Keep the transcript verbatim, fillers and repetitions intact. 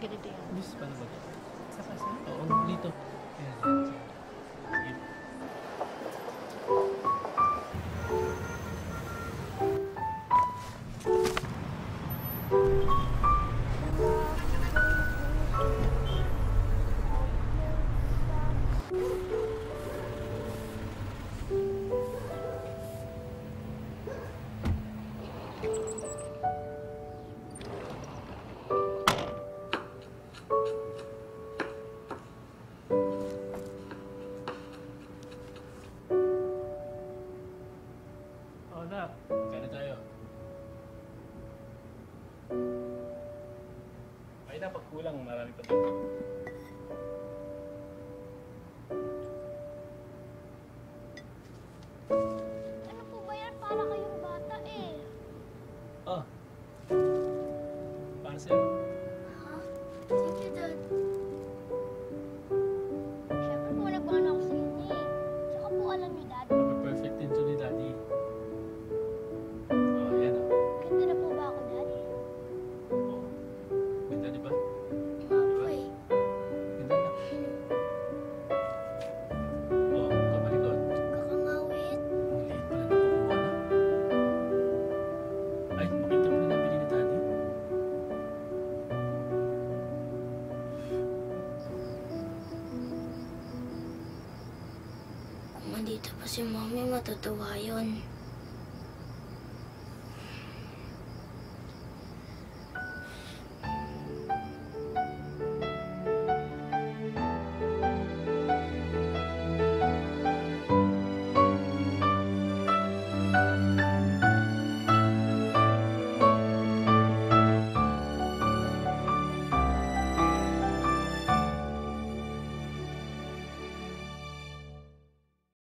Ganito yan. Miss, paano ba ito? Sa paso? Oo, dito. Ayan, ayan. Sige. Oh, nak. Kaya na tayo. Ay, dapat kulang. Marami pa tayo. Ano po ba yan? Para kayong bata eh. Oh. Para sa'yo. Ha? Thank you, Dad. Siyempre po, nagpano ako sa inyo eh. Tsaka po alam niyo, Dad. Perfect din to ni Daddy. Oh, ayan oh. Ganda na po ba ako, Dad? Oh. Ganda, di ba? Nga po eh. Ganda na. Oh, kamalikot. Kakangawit. Ang liit pala nakukuha na. Ay, makita mo na nabili ni Daddy. Kung andito pa si Mommy, matutuwa yun.